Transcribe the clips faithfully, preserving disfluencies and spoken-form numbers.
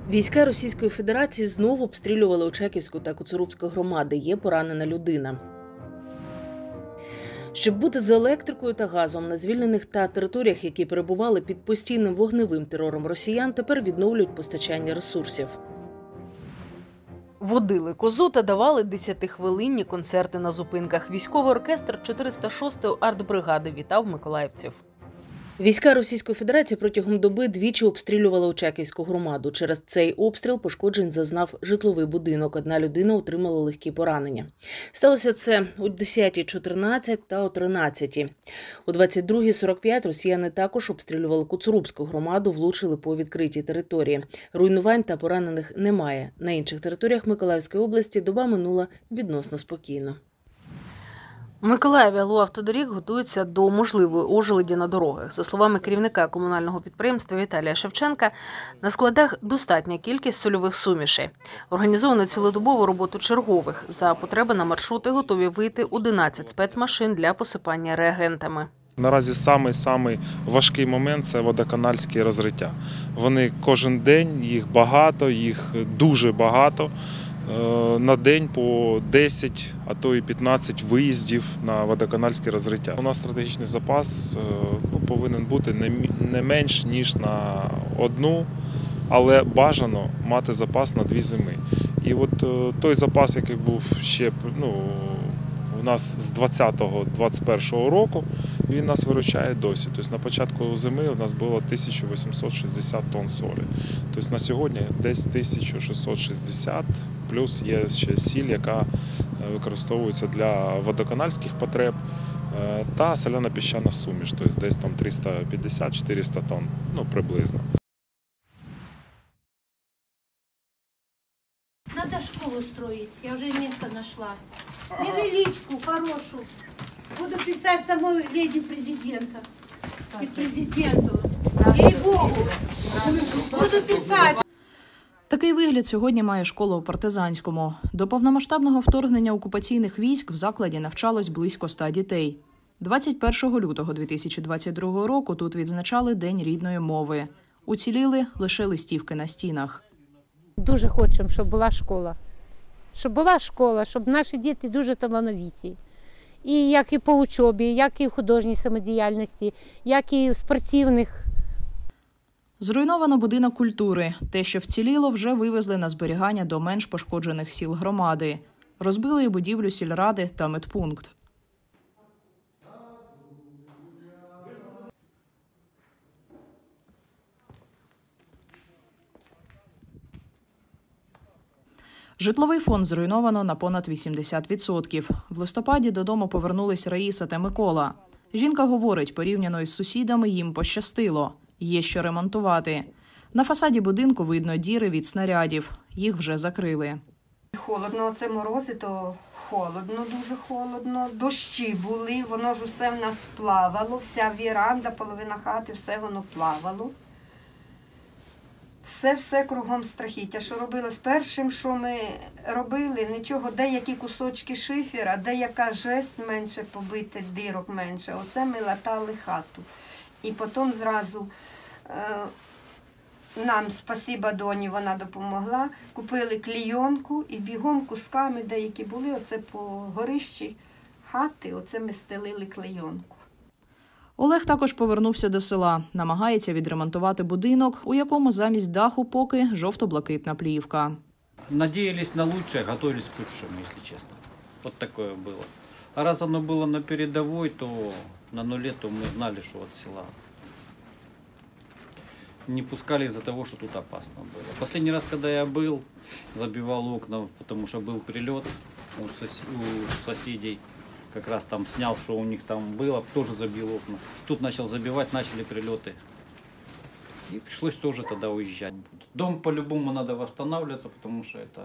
Війська Російської Федерації знову обстрілювали Очаківську та Коцурубську громади. Є поранена людина. Щоб бути з електрикою та газом на звільнених та територіях, які перебували під постійним вогневим терором росіян, тепер відновлюють постачання ресурсів. Водили козу та давали десятихвилинні концерти на зупинках. Військовий оркестр чотириста шостої артбригади вітав миколаївців. Війська Російської Федерації протягом доби двічі обстрілювали Очаківську громаду. Через цей обстріл пошкоджень зазнав житловий будинок. Одна людина отримала легкі поранення. Сталося це о десятій чотирнадцять та о тринадцятій. О двадцять другій сорок п'ять росіяни також обстрілювали Коцурубську громаду, влучили по відкритій території. Руйнувань та поранених немає. На інших територіях Миколаївської області доба минула відносно спокійно. У Миколаєві Луавтодоріг готується до можливої ожеледі на дорогах. За словами керівника комунального підприємства Віталія Шевченка, на складах достатня кількість сольових сумішей. Організовано цілодобову роботу чергових. За потреби на маршрути готові вийти одинадцять спецмашин для посипання реагентами. Наразі самий-самий важкий момент – це водоканальські розриття. Вони кожен день, їх багато, їх дуже багато. На день по десять, а то і п'ятнадцять виїздів на водоканальські розриття. У нас стратегічний запас ну, повинен бути не менш, ніж на одну, але бажано мати запас на дві зими. І от той запас, який був ще ну, у нас з двадцятого двадцять першого року, він нас виручає досі. Тобто на початку зими у нас було тисяча вісімсот шістдесят тонн солі. Тобто на сьогодні десь тисяча шістсот шістдесят, плюс є ще сіль, яка використовується для водоканальських потреб, та соляно-піщана суміш, тобто десь там триста п'ятдесят - чотириста тонн, ну приблизно. Надо школу строить, я уже место нашла. Невеличку, хорошую. Буду писать самой леди президента. И президенту. Ей-богу. Буду писать. Такий вигляд сьогодні має школа у Партизанському. До повномасштабного вторгнення окупаційних військ в закладі навчалось близько ста дітей. двадцять першого лютого дві тисячі двадцять другого року тут відзначали День рідної мови. Уціліли лише листівки на стінах. Дуже хочемо, щоб була школа. Щоб була школа, щоб наші діти дуже талановиті. І як і по учобі, як і в художній самодіяльності, як і в спортивних. Зруйновано будинок культури. Те, що вціліло, вже вивезли на зберігання до менш пошкоджених сіл громади. Розбили і будівлю сільради та медпункт. Житловий фонд зруйновано на понад вісімдесят відсотків. В листопаді додому повернулись Раїса та Микола. Жінка говорить, порівняно із сусідами їм пощастило. Є що ремонтувати. На фасаді будинку видно діри від снарядів. Їх вже закрили. Холодно, оце морози, то холодно, дуже холодно. Дощі були, воно ж усе в нас плавало. Вся віранда, половина хати, все воно плавало. Все-все кругом страхіття. Що робилось першим, що ми робили, нічого, деякі кусочки шифера, деяка жесть менше побити, дирок менше. Оце ми латали хату. І потім зразу е, нам, спасіба доні, вона допомогла, купили клійонку і бігом кусками, деякі були, оце по горищі хати, оце ми стелили клейонку. Олег також повернувся до села. Намагається відремонтувати будинок, у якому замість даху поки жовто-блакитна плівка. Надіялись на лучшее, готовились к худшему, если честно. Вот такое было. А раз оно было на передовой, то на нуле, то мы знали, что от села не пускали из-за того, что тут опасно было. Последний раз, когда я был, забивал окна, потому что был прилет у, сос... у соседей. Как раз там снял, что у них там было, тоже забил окна. Тут начал забивать, начали прилеты. И пришлось тоже тогда уезжать. Дом по-любому надо восстанавливаться, потому что это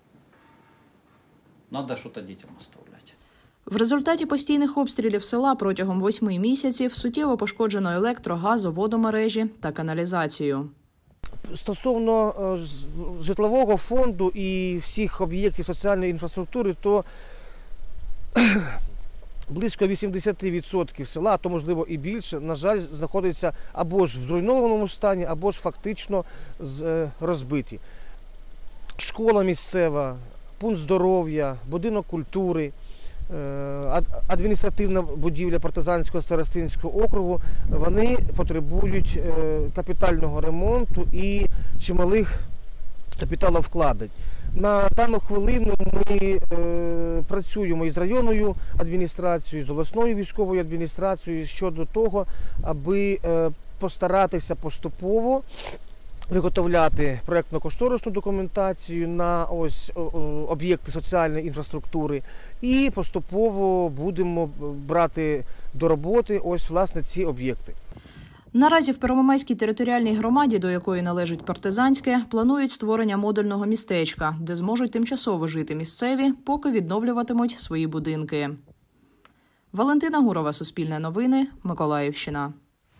надо что-то детям оставлять. В результаті постійних обстрілів села протягом восьми місяців суттєво пошкоджено електро-, газо-, водомережі та каналізацію. Стосовно житлового фонду і всіх об'єктів соціальної інфраструктури, то близько вісімдесят відсотків села, а то можливо і більше, на жаль, знаходиться або ж в зруйнованому стані, або ж фактично розбиті. Школа місцева, пункт здоров'я, будинок культури, адміністративна будівля Партизанського старостинського округу, вони потребують капітального ремонту і чималих капіталовкладень. На дану хвилину ми е, працюємо із районною адміністрацією, з обласною військовою адміністрацією щодо того, аби е, постаратися поступово виготовляти проєктно-кошторисну документацію на ось об'єкти соціальної інфраструктури і поступово будемо брати до роботи ось власне ці об'єкти. Наразі в Первомайській територіальній громаді, до якої належить Партизанське, планують створення модульного містечка, де зможуть тимчасово жити місцеві, поки відновлюватимуть свої будинки. Валентина Гурова, Суспільне новини, Миколаївщина.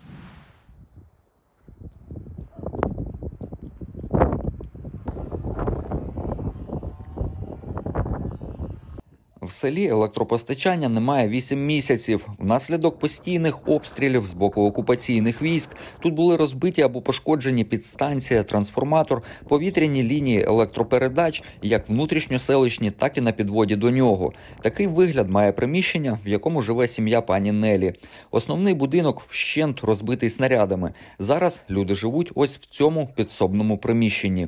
В селі електропостачання немає вісім місяців. Внаслідок постійних обстрілів з боку окупаційних військ тут були розбиті або пошкоджені підстанція, трансформатор, повітряні лінії електропередач, як внутрішньоселищні, так і на підводі до нього. Такий вигляд має приміщення, в якому живе сім'я пані Нелі. Основний будинок вщент розбитий снарядами. Зараз люди живуть ось в цьому підсобному приміщенні.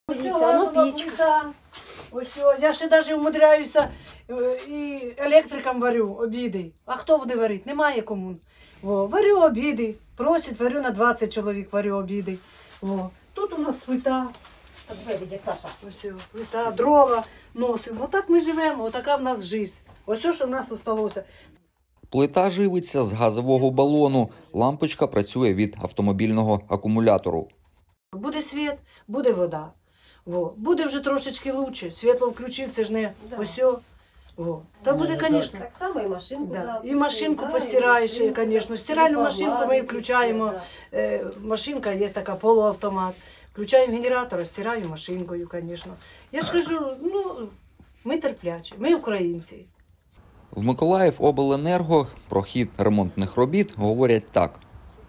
Ось, я ще навіть умудряюся і електрикам варю обіди. А хто буде варити? Немає кому. Во, варю обіди. Просять, варю на двадцять чоловік, варю обіди. Во. Тут у нас плита. Ось, плита, дрова носимо. Отак ми живемо, отака в нас життя. Ось що в нас залишилося. Плита живиться з газового балону. Лампочка працює від автомобільного акумулятору. Буде світ, буде вода. Во. Буде вже трошечки краще. Світло включив, це ж не да. Ось. Во. Та буде, звісно. Так само і машинку. Да. І машинку да, постираєш, звісно. Стиральну машинку ми включаємо. Да. Е, машинка є така, полуавтомат. Включаємо генератор, стираємо машинкою, звісно. Я ж кажу, ну, ми терплячі, ми українці. В Миколаївобленерго про хід ремонтних робіт говорять так.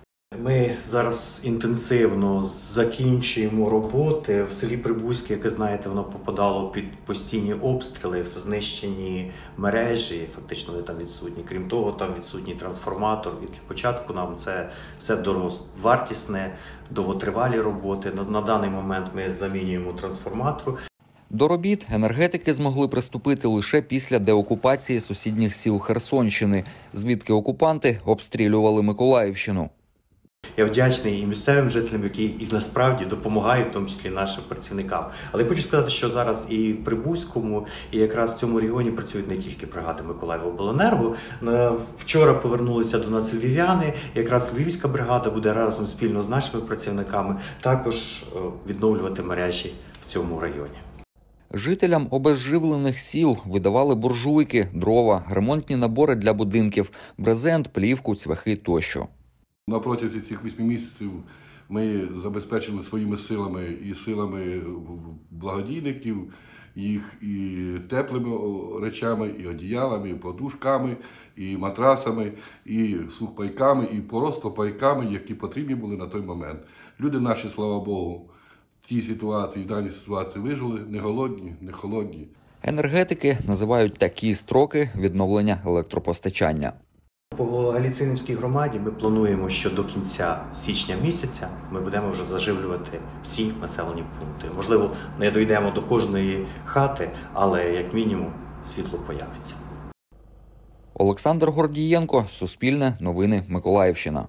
Ми зараз інтенсивно закінчуємо роботи. В селі Прибузьке, як ви знаєте, воно попадало під постійні обстріли, знищені мережі, фактично вони там відсутні. Крім того, там відсутній трансформатор. І для початку нам це все дороговартісне, довготривалі роботи. На, на даний момент ми замінюємо трансформатор. До робіт енергетики змогли приступити лише після деокупації сусідніх сіл Херсонщини, звідки окупанти обстрілювали Миколаївщину. Я вдячний і місцевим жителям, які і насправді допомагають, в тому числі нашим працівникам. Але хочу сказати, що зараз і в Прибузькому, і якраз в цьому регіоні працюють не тільки бригади Миколаївобленерго. Вчора повернулися до нас львів'яни. Якраз Львівська бригада буде разом спільно з нашими працівниками також відновлювати мережі в цьому районі. Жителям обезживлених сіл видавали буржуйки, дрова, ремонтні набори для будинків, брезент, плівку, цвяхи тощо. На протязі цих восьми місяців ми забезпечили своїми силами і силами благодійників їх і теплими речами, і одіялами, і подушками, і матрасами, і сухпайками, і просто пайками, які потрібні були на той момент. Люди наші, слава Богу, в цій ситуації, в даній ситуації вижили, не голодні, не холодні. Енергетики називають такі строки відновлення електропостачання. По Галіцинівській громаді ми плануємо, що до кінця січня місяця ми будемо вже заживлювати всі населені пункти. Можливо, не дійдемо до кожної хати, але як мінімум світло появиться. Олександр Гордієнко, Суспільне новини, Миколаївщина.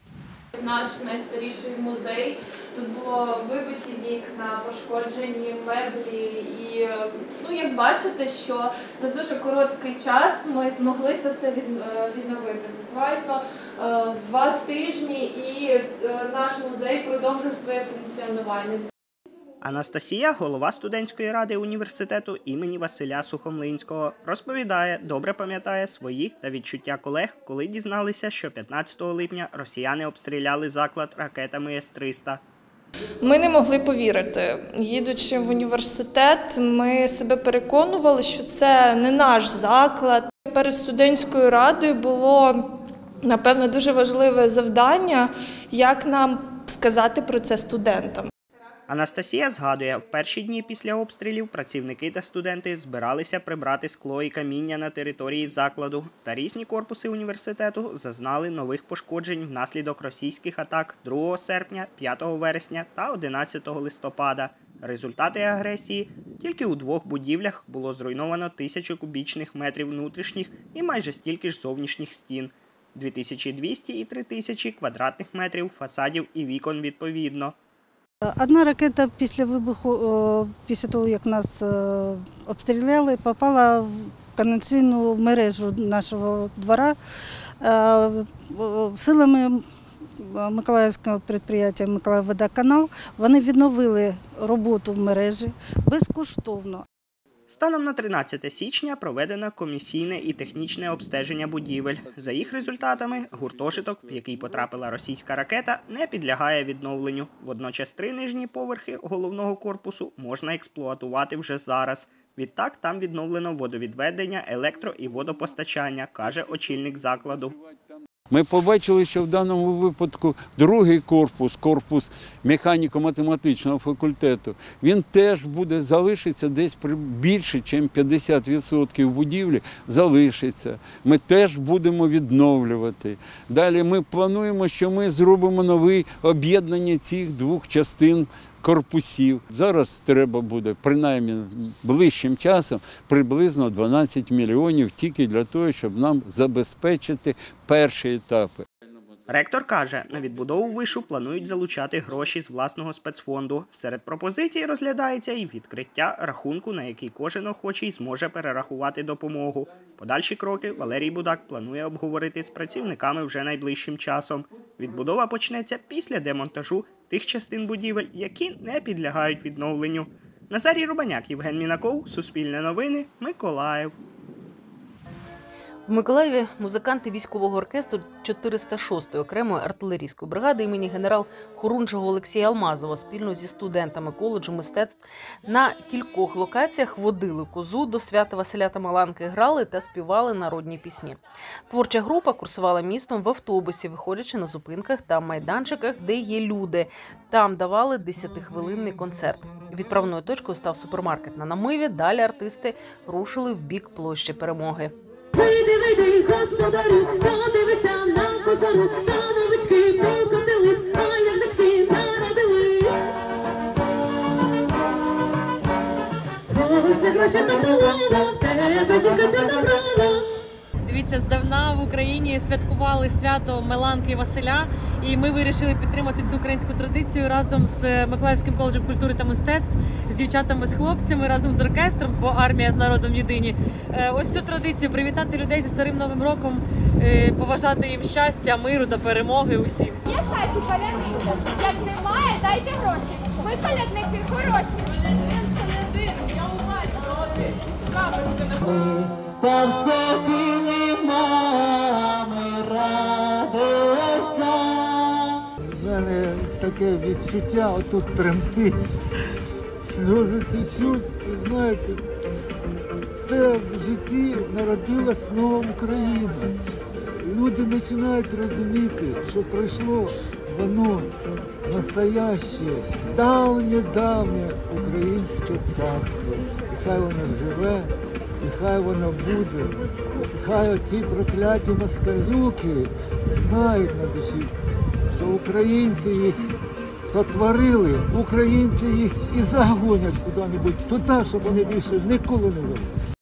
Наш найстаріший музей. Тут було вибиті вікна, пошкоджені меблі і, ну, як бачите, що за дуже короткий час ми змогли це все відновити. Буквально два тижні і наш музей продовжив своє функціонування. Анастасія, голова студентської ради університету імені Василя Сухомлинського, розповідає, добре пам'ятає свої та відчуття колег, коли дізналися, що п'ятнадцятого липня росіяни обстріляли заклад ракетами С триста. Ми не могли повірити. Їдучи в університет, ми себе переконували, що це не наш заклад. перед студентською радою було, напевно, дуже важливе завдання, як нам сказати про це студентам. Анастасія згадує, в перші дні після обстрілів працівники та студенти збиралися прибрати скло і каміння на території закладу, та різні корпуси університету зазнали нових пошкоджень внаслідок російських атак другого серпня, п'ятого вересня та одинадцятого листопада. Результати агресії – тільки у двох будівлях було зруйновано тисячу кубічних метрів внутрішніх і майже стільки ж зовнішніх стін, дві тисячі двісті і три тисячі квадратних метрів фасадів і вікон відповідно. Одна ракета після вибуху, після того, як нас обстріляли, попала в каналізаційну мережу нашого двора. Силами Миколаївського підприємства «Миколаївводоканал» вони відновили роботу в мережі безкоштовно. Станом на тринадцяте січня проведено комісійне і технічне обстеження будівель. За їх результатами, гуртожиток, в який потрапила російська ракета, не підлягає відновленню. Водночас три нижні поверхи головного корпусу можна експлуатувати вже зараз. Відтак там відновлено водовідведення, електро- і водопостачання, каже очільник закладу. Ми побачили, що в даному випадку другий корпус, корпус механіко-математичного факультету, він теж буде залишитися десь більше, ніж п'ятдесят відсотків будівлі залишиться. Ми теж будемо відновлювати. Далі ми плануємо, що ми зробимо нове об'єднання цих двох частин корпусів. Зараз треба буде, принаймні ближчим часом, приблизно дванадцять мільйонів тільки для того, щоб нам забезпечити перші етапи. Ректор каже, на відбудову вишу планують залучати гроші з власного спецфонду. Серед пропозицій розглядається і відкриття рахунку, на який кожен охочий зможе перерахувати допомогу. Подальші кроки Валерій Будак планує обговорити з працівниками вже найближчим часом. Відбудова почнеться після демонтажу тих частин будівель, які не підлягають відновленню. Назарій Рубаняк, Євген Мінаков, Суспільне новини, Миколаїв. В Миколаєві музиканти військового оркестру чотириста шостої окремої артилерійської бригади імені генерал-хорунжого Олексія Алмазова спільно зі студентами коледжу мистецтв на кількох локаціях водили козу до свята Василя та Маланки, грали та співали народні пісні. Творча група курсувала містом в автобусі, виходячи на зупинках та майданчиках, де є люди. Там давали десятихвилинний концерт. Відправною точкою став супермаркет на Намиві, далі артисти рушили в бік площі Перемоги. Вийди, вийди, господарю, подивися на кошару, там овечки покотились, а ягнички народились. Гроші, гроші та полова, тебе жінка чорна брова. Дивіться, здавна в Україні святкували свято Меланки і Василя, і ми вирішили підтримати цю українську традицію разом з Миколаївським коледжем культури та мистецтв, з дівчатами, з хлопцями, разом з оркестром, бо армія з народом єдині. Ось цю традицію привітати людей зі Старим Новим роком, побажати їм щастя, миру та перемоги усім. Є в хаті колядник, як немає, дайте гроші. Ми колядники хороші. Та все мами радуйся. У мене таке відчуття, отут тремтить, сльози течуть, і знаєте, це в житті народилась нова Україна. Люди починають розуміти, що пройшло воно настояще, давнє-давнє українське царство. І хай воно живе, і хай воно буде, і хай оці прокляті москалюки знають на душі, що українці їх сотворили, українці їх і загонять куди-небудь туди, щоб вони більше ніколи не жили.